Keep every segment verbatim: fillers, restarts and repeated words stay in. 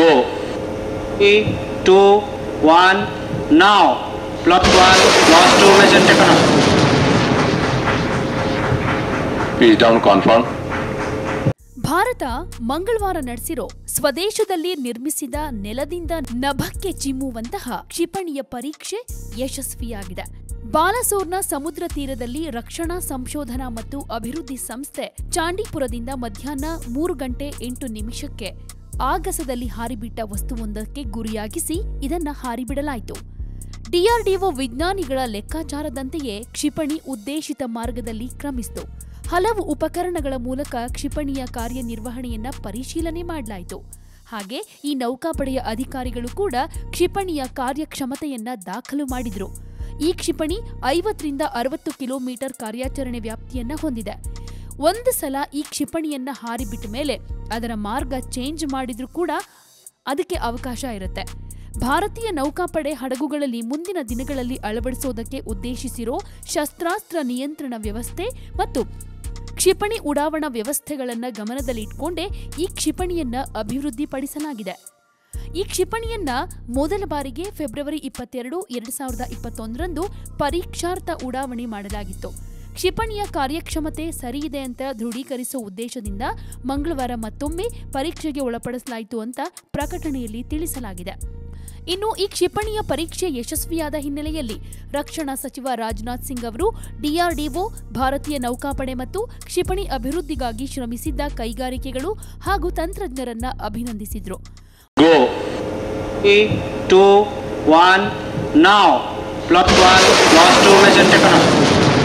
Go. Three, two, one, now. Plot one, lost two measure taken up. Pitch down, confirm. Bharat ಮಂಗಳವಾರ ನಡೆಸಿರೋ ಸ್ವದೇಶದಲ್ಲಿ ನಿರ್ಮಿಸಿದ ನೆಲದಿಂದ ನಭಕ್ಕೆ ಚಿಮ್ಮುವಂತಹ ಕ್ಷಿಪಣಿಯ ಪರೀಕ್ಷೆ ಯಶಸ್ವಿಯಾಗಿದೆ. ಬಾಲಸೋರ್ನ ಸಮುದ್ರ ತೀರದಲ್ಲಿ ರಕ್ಷಣಾ ಸಂಶೋಧನಾ ಮತ್ತು ಅಭಿವೃದ್ಧಿ ಸಂಸ್ಥೆ ಚಾಂಡೀಪುರದಿಂದ ಮಧ್ಯಾಹ್ನ ಮೂರು ಗಂಟೆ ಎಂಟು ನಿಮಿಷಕ್ಕೆ ಆಗಸದಲ್ಲಿ ಹಾರಿಬಿಟ್ಟ ವಸ್ತುವೊಂದಕ್ಕೆ ಗುರಿಯಾಗಿಸಿ ಇದನ್ನ ಹಾರಿಬಿಡಲಾಯಿತು. ಡಿಆರ್ಡಿಒ ವಿಜ್ಞಾನಿಗಳ ಲೆಕ್ಕಾಚಾರದಂತೆಯೇ ಕ್ಷಿಪಣಿ ಉದ್ದೇಶಿತ ಮಾರ್ಗದಲ್ಲಿ ಕ್ರಮಿಸಿತು. ಹಲವು ಉಪಕರಣಗಳ ಮೂಲಕ ಕ್ಷಿಪಣಿಯ ಕಾರ್ಯನಿರ್ವಹಣೆಯನ್ನ ಪರಿಶೀಲನೆ ಮಾಡಲಾಯಿತು. ಹಾಗೆ ಈ ನೌಕಾಪಡೆಯ ಅಧಿಕಾರಿಗಳು ಕೂಡ ಕ್ಷಿಪಣಿಯ ಕಾರ್ಯಕ್ಷಮತೆಯನ್ನ ದಾಖಲು ಮಾಡಿದ್ರು. ಈ ಕ್ಷಿಪಣಿ ಐವತ್ತರಿಂದ ಅರವತ್ತು ಕಿಲೋಮೀಟರ್ ಕಾರ್ಯಾಚರಣೆ ವ್ಯಾಪ್ತಿಯನ್ನ ಹೊಂದಿದೆ. ಒಂದು ಸಲ ಈ ಕ್ಷಿಪಣಿಯನ್ನ ಹಾರಿಬಿಟ್ಟ ಮೇಲೆ ಅದರ ಮಾರ್ಗ ಚೇಂಜ್ ಮಾಡಿದ್ರೂ ಕೂಡ ಅದಕ್ಕೆ ಅವಕಾಶ ಇರುತ್ತೆ. ಭಾರತೀಯ ನೌಕಾಪಡೆ ಹಡಗುಗಳಲ್ಲಿ ಮುಂದಿನ ದಿನಗಳಲ್ಲಿ ಅಳವಡಿಸೋದಕ್ಕೆ ಉದ್ದೇಶಿಸಿರೋ ಶಸ್ತ್ರಾಸ್ತ್ರ ನಿಯಂತ್ರಣ ವ್ಯವಸ್ಥೆ ಮತ್ತು ಕ್ಷಿಪಣಿ ಉಡಾವಣಾ ವ್ಯವಸ್ಥೆಗಳನ್ನು ಗಮನದಲ್ಲಿಟ್ಕೊಂಡೇ ಈ ಕ್ಷಿಪಣಿಯನ್ನ ಅಭಿವೃದ್ಧಿಪಡಿಸಲಾಗಿದೆ. ಈ ಕ್ಷಿಪಣಿಯನ್ನ ಮೊದಲ ಬಾರಿಗೆ ಫೆಬ್ರವರಿ ಇಪ್ಪತ್ತೆರಡು ಎರಡು ಸಾವಿರದ ಇಪ್ಪತ್ತೊಂದರಂದು ಪರೀಕ್ಷಾರ್ಥ ಉಡಾವಣೆ ಮಾಡಲಾಗಿತ್ತು. ಕ್ಷಿಪಣಿಯ ಕಾರ್ಯಕ್ಷಮತೆ ಸರಿಯಿದೆ ಅಂತ ದೃಢೀಕರಿಸುವ ಉದ್ದೇಶದಿಂದ ಮಂಗಳವಾರ ಮತ್ತೊಮ್ಮೆ ಪರೀಕ್ಷೆಗೆ ಒಳಪಡಿಸಲಾಯಿತು ಅಂತ ಪ್ರಕಟಣೆಯಲ್ಲಿ ತಿಳಿಸಲಾಗಿದೆ. ಇನ್ನು ಈ ಕ್ಷಿಪಣಿಯ ಪರೀಕ್ಷೆ ಯಶಸ್ವಿಯಾದ ಹಿನ್ನೆಲೆಯಲ್ಲಿ ರಕ್ಷಣಾ ಸಚಿವ ರಾಜನಾಥ್ ಸಿಂಗ್ ಅವರು ಡಿಆರ್ಡಿಒ, ಭಾರತೀಯ ನೌಕಾಪಡೆ ಮತ್ತು ಕ್ಷಿಪಣಿ ಅಭಿವೃದ್ಧಿಗಾಗಿ ಶ್ರಮಿಸಿದ್ದ ಕೈಗಾರಿಕೆಗಳು ಹಾಗೂ ತಂತ್ರಜ್ಞರನ್ನ ಅಭಿನಂದಿಸಿದ್ರು. Go. Three, two, one, now. Plot one, lost two measure taken up.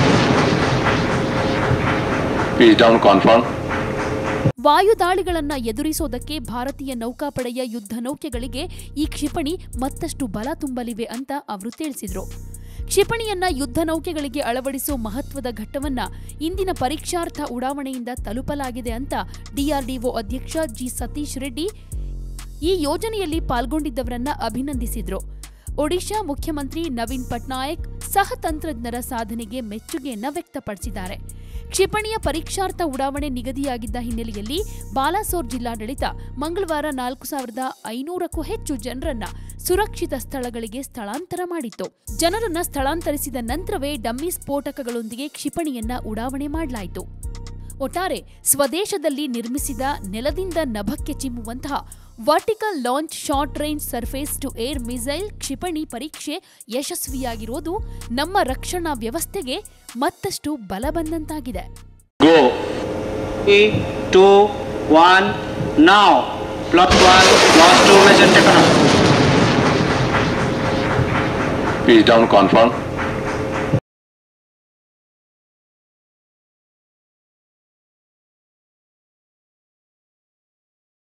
Pitch down, confirm. ವಾಯುದಾಳಿಗಳನ್ನ ಎದುರಿಸೋದಕ್ಕೆ ಭಾರತೀಯ ನೌಕಾಪಡೆಯ ಯುದ್ಧ ನೌಕೆಗಳಿಗೆ ಈ ಕ್ಷಿಪಣಿ ಮತ್ತಷ್ಟು ಬಲ ತುಂಬಲಿವೆ ಅಂತ ಅವರು ತಿಳಿಸಿದ್ರು. ಕ್ಷಿಪಣಿಯನ್ನ ಯುದ್ಧ ನೌಕೆಗಳಿಗೆ ಅಳವಡಿಸುವ ಮಹತ್ವದ ಘಟ್ಟವನ್ನ ಇಂದಿನ ಪರೀಕ್ಷಾರ್ಥ ಉಡಾವಣೆಯಿಂದ ತಲುಪಲಾಗಿದೆ ಅಂತ ಡಿಆರ್ಡಿಒ ಅಧ್ಯಕ್ಷ ಜಿ ಸತೀಶ್ ರೆಡ್ಡಿ ಈ ಯೋಜನೆಯಲ್ಲಿ ಪಾಲ್ಗೊಂಡಿದ್ದವರನ್ನ ಅಭಿನಂದಿಸಿದ್ರು. ಒಡಿಶಾ ಮುಖ್ಯಮಂತ್ರಿ ನವೀನ್ ಪಟ್ನಾಯಕ್ ಸಹ ತಂತ್ರಜ್ಞರ ಸಾಧನೆಗೆ ಮೆಚ್ಚುಗೆಯನ್ನ ವ್ಯಕ್ತಪಡಿಸಿದ್ದಾರೆ. ಕ್ಷಿಪಣಿಯ ಪರೀಕ್ಷಾರ್ಥ ಉಡಾವಣೆ ನಿಗದಿಯಾಗಿದ್ದ ಹಿನ್ನೆಲೆಯಲ್ಲಿ ಬಾಲಾಸೋರ್ ಜಿಲ್ಲಾಡಳಿತ ಮಂಗಳವಾರ ನಾಲ್ಕು ಸಾವಿರದ ಐನೂರಕ್ಕೂ ಹೆಚ್ಚು ಜನರನ್ನ ಸುರಕ್ಷಿತ ಸ್ಥಳಗಳಿಗೆ ಸ್ಥಳಾಂತರ ಮಾಡಿತ್ತು. ಜನರನ್ನ ಸ್ಥಳಾಂತರಿಸಿದ ನಂತರವೇ ಡಮ್ಮಿ ಸ್ಫೋಟಕಗಳೊಂದಿಗೆ ಕ್ಷಿಪಣಿಯನ್ನ ಉಡಾವಣೆ ಮಾಡಲಾಯಿತು. ಒಟ್ಟಾರೆ ಸ್ವದೇಶದಲ್ಲಿ ನಿರ್ಮಿಸಿದ ನೆಲದಿಂದ ನಭಕ್ಕೆ ಚಿಮ್ಮುವಂತಹ vertical launch short range surface to air missile ಕ್ಷಿಪಣಿ ಪರೀಕ್ಷೆ ಯಶಸ್ವಿಯಾಗಿರೋದು ನಮ್ಮ ರಕ್ಷಣಾ ವ್ಯವಸ್ಥೆಗೆ ಮತ್ತಷ್ಟು ಬಲ ಬಂದಂತಾಗಿದೆ. Go. Three, two, one, now. Plot one, lost two measure taken up. Pitch down, confirm.